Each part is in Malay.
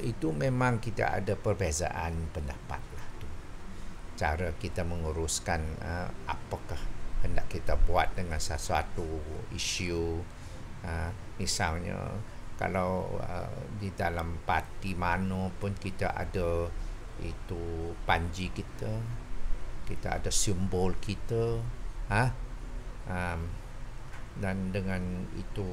itu memang kita ada perbezaan pendapat lah tu. Cara kita menguruskan apakah hendak kita buat dengan sesuatu isu. Misalnya kalau di dalam parti mana pun kita ada itu panji kita ada simbol kita, dan dengan itu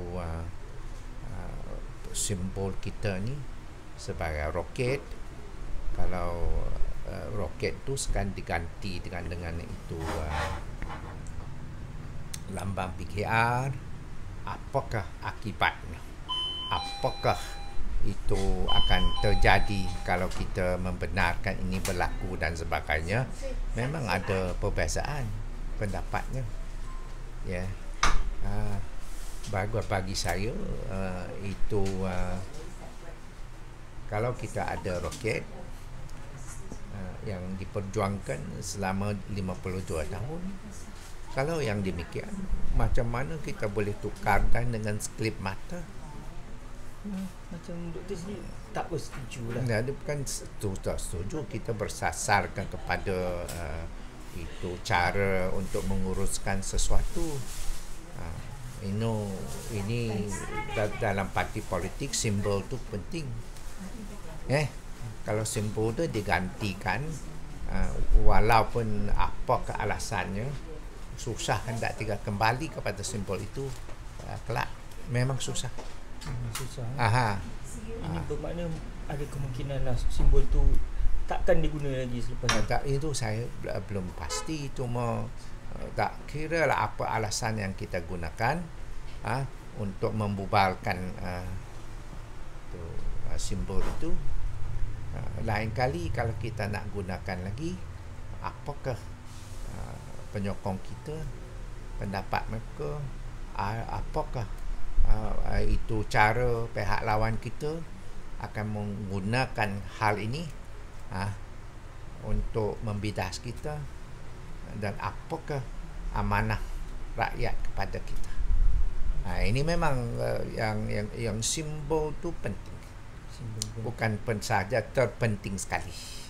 simbol kita ni sebagai roket. Kalau roket tu sekarang diganti dengan itu lambang PKR. Apakah akibatnya? Apakah itu akan terjadi kalau kita membenarkan ini berlaku dan sebagainya? Memang ada perbezaan pendapatnya. Ya. Bagi saya itu kalau kita ada roket yang diperjuangkan selama 52 tahun, kalau yang demikian, macam mana kita boleh tukarkan dengan sekelip mata? Macam doktor sendiri tak bersetuju lah. Dia bukan tak setuju. Kita bersasarkan kepada itu cara untuk menguruskan sesuatu. Ini dalam parti politik simbol tu penting. Kalau simbol tu digantikan, walaupun apakah alasannya, susah hendak tinggal kembali kepada simbol itu kelak. Memang susah. Susah. Ini bermakna ada kemungkinan lah simbol tu takkan diguna lagi selepas itu saya belum pasti. Cuma tak kira lah apa alasan yang kita gunakan untuk membubarkan simbol itu. Lain kali kalau kita nak gunakan lagi, apakah penyokong kita, pendapat mereka, apakah itu cara pihak lawan kita akan menggunakan hal ini untuk membidas kita, dan apakah amanah rakyat kepada kita. Ini memang yang simbol tu penting, bukan saja terpenting sekali.